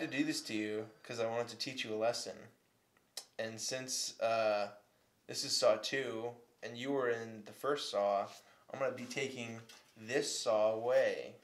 to do this to you because I wanted to teach you a lesson. And since this is Saw 2, and you were in the first Saw, I'm going to be taking this Saw away.